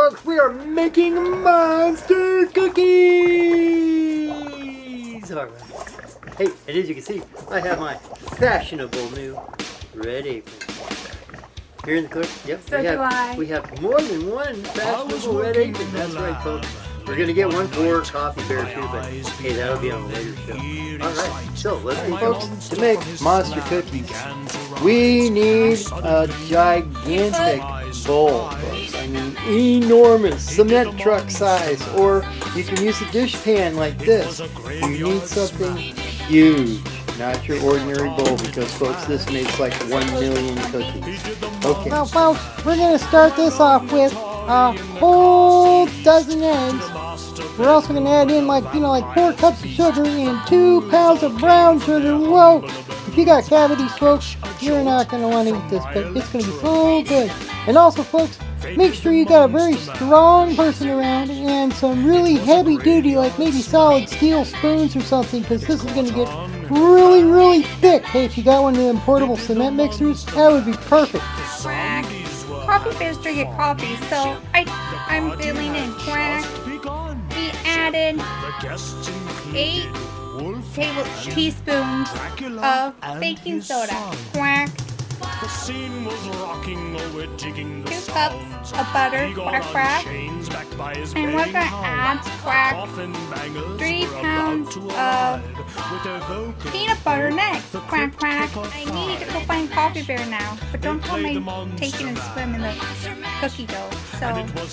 folks, we are making monster cookies! All right. Hey, and as you can see, I have my fashionable new red apron. Here in the cook, yep, we have more than one fashionable red apron. That's right, folks. We're going to get one for Coffee Bear too, but hey, that'll be on a later show. Alright, so let's see, folks. To make monster cookies, we need a gigantic bowl, folks. I mean, enormous, cement truck size, or you can use a dish pan like this. You need something huge, not your ordinary bowl, because, folks, this makes like 1 million cookies. Okay. Now, folks, we're going to start this off with a whole dozen eggs. We're also going to add in like 4 cups of sugar and 2 pounds of brown sugar. Whoa! If you got cavities, folks, you're not going to want to eat this, but it's going to be so good. And also, folks, make sure you got a very strong person around and some really heavy duty, like maybe solid steel spoons or something, because this is going to get really, really thick. Hey, if you got one of them portable cement mixers, that would be perfect. Quack. Coffee Bear's drinking coffee, so I'm filling in quack. We added 8 teaspoons of baking soda. Quack. 2 cups of butter. Quack, quack. And we're going to add quack 3 pounds of peanut butter next. Quack, quack. I need to go find Coffee Bear now, but don't tell me taking a swim in the cookie dough. So,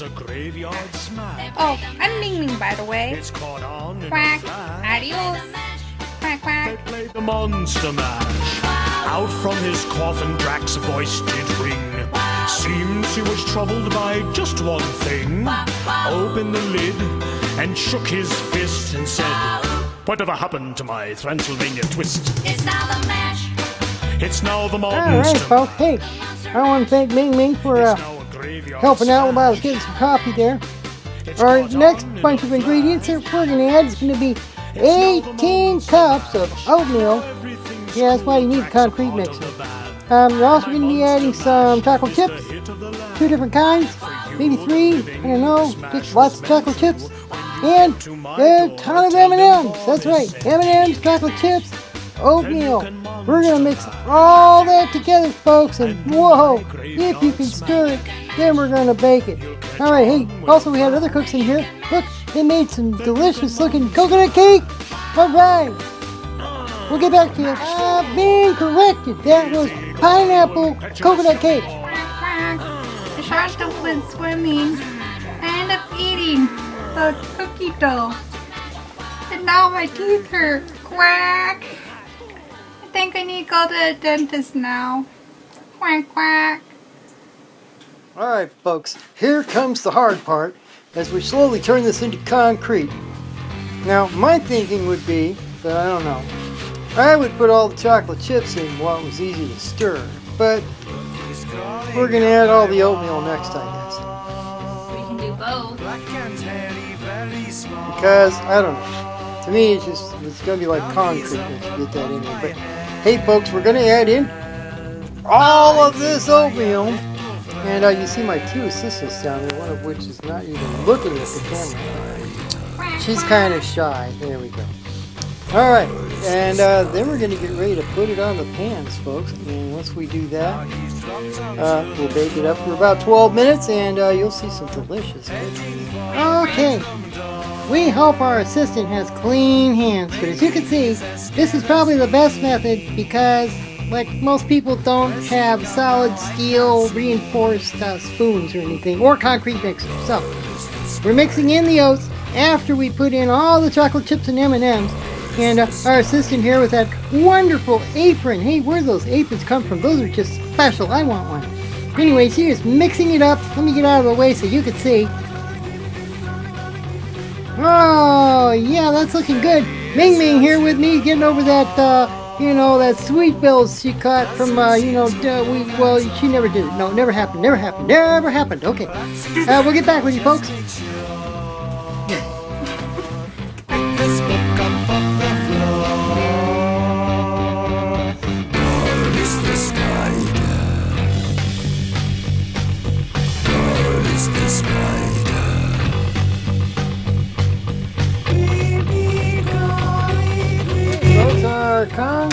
oh, I'm Ming Ming, by the way. Quack, adios. Quack, quack. They played the Monster Mash. Out from his coffin Drax's voice did ring. Seems he was troubled by just one thing. Opened the lid and shook his fist and said, "Whatever happened to my Transylvania twist? It's now the mash. It's now the Alright, Monster folks, hey, I want to thank Ming Ming for helping out while I was getting some coffee there. Our next bunch of ingredients that we're going to add is going to be 18 cups of oatmeal. Yeah, that's why you need a concrete mixer. You're also going to be adding some chocolate chips, 2 different kinds, maybe 3, I don't know, just lots of chocolate chips, and a ton of M&Ms. That's right, M&Ms, chocolate chips, oatmeal. We're going to mix all that together, folks, and whoa, if you can stir it, then we're going to bake it. Alright, hey, also we had other cooks in here. Look, they made some delicious looking coconut cake. Alright, we'll get back to you. Being corrected, that was pineapple coconut cake. Quack, quack. The shark went swimming. I ended up eating the cookie dough. And now my teeth hurt. Quack. I think I need to go to the dentist now. Quack, quack. Alright, folks, here comes the hard part as we slowly turn this into concrete. Now, my thinking would be, but I don't know, I would put all the chocolate chips in while it was easy to stir, but we're going to add all the oatmeal next, I guess. We can do both. Because, I don't know, to me it's going to be like concrete once you get that in there. But, hey folks, we're going to add in all of this oatmeal. And you see my 2 assistants down there, one of which is not even looking at the camera. She's kind of shy. There we go. Alright, and then we're going to get ready to put it on the pans, folks. And once we do that, we'll bake it up for about 12 minutes, and you'll see some delicious cookies. Okay, we hope our assistant has clean hands, but as you can see, this is probably the best method because, like, most people don't have solid steel reinforced spoons or anything, or concrete mixers. So, we're mixing in the oats after we put in all the chocolate chips and M&Ms. And our assistant here with that wonderful apron. Hey, where do those aprons come from? Those are just special. I want one. Anyway, she is mixing it up. Let me get out of the way so you can see. Oh, yeah, that's looking good. Ming Ming here with me, getting over that, that sweet bells she caught from, she never did it. No, never happened, never happened, never happened. Okay, we'll get back with you, folks. Spider.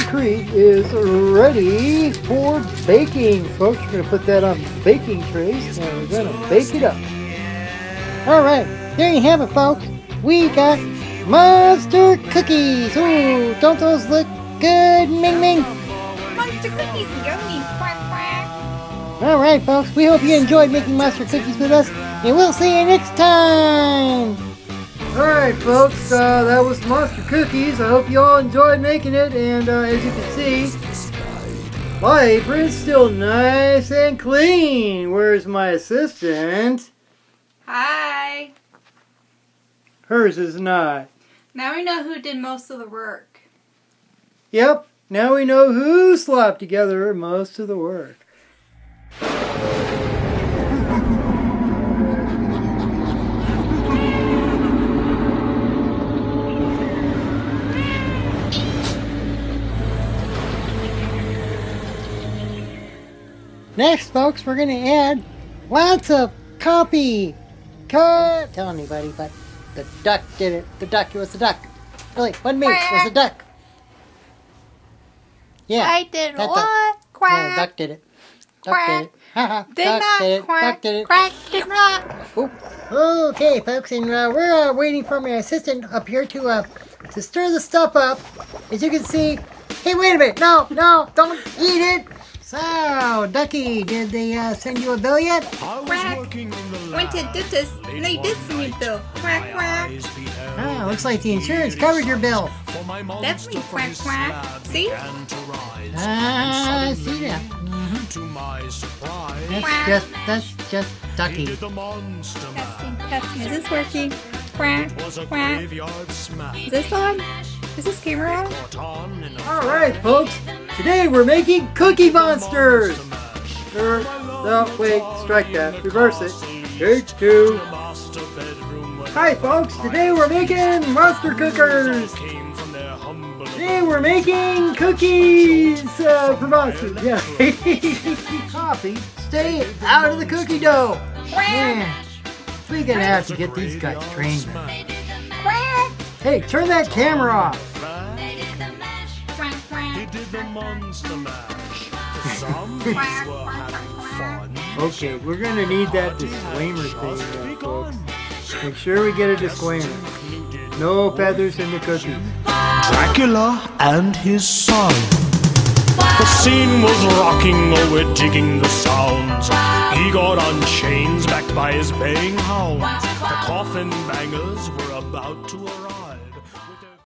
concrete is ready for baking, folks. We're going to put that on baking trays and we're going to bake it up. Alright, there you have it, folks. We got monster cookies. Ooh, don't those look good, Ming Ming? Monster cookies, yummy, quack quack. Alright, folks, we hope you enjoyed making monster cookies with us, and we'll see you next time. Alright, folks, that was Monster Cookies. I hope you all enjoyed making it, and as you can see, my apron's still nice and clean. Where's my assistant? Hi. Hers is not. Now we know who did most of the work. Yep, now we know who slapped together most of the work. Next, folks, we're going to add lots of coffee. Can't tell anybody, but the duck did it. The duck, it was the duck. Really, wasn't me, it was the duck. Yeah. I did that what? Duck. Quack. No, duck did it. Duck Quack. did it. Haha, Did duck not did it. quack. Duck did it. Quack did not. Oop. Okay, folks, and we're waiting for my assistant up here to stir the stuff up. As you can see, hey, wait a minute! No, don't eat it. So, Ducky, did they send you a bill yet? I was Quack. working in the Went to lab. dentist and they did send me a bill. Quack quack. Ah, looks like the insurance covered your bill. Definitely quack quack. See? Ah, I see that. To my surprise, That's just he Ducky. did the monster Testing, mash. testing. Is this working? Quack It was a quack. graveyard smash. Is this on? Is this camera on? Caught on in a Alright, folks, today we're making Cookie Monsters. No, wait, strike that. Reverse it. Take two. Hi, folks, today we're making Monster Cookers. Today we're making cookies for monsters. Yeah. Coffee. Stay out of the cookie dough. Man, we're gonna have to get these guys trained. Quack Hey, turn that camera off. quack He quack. did the monster mash. The zombies were having fun. Okay, we're gonna need that disclaimer thing, folks. Make sure we get a disclaimer. No feathers in the cookies. Dracula and his son. The scene was rocking, oh, we're digging the sounds. Igor on chains, backed by his baying hounds. The coffin bangers were about to arrive. With their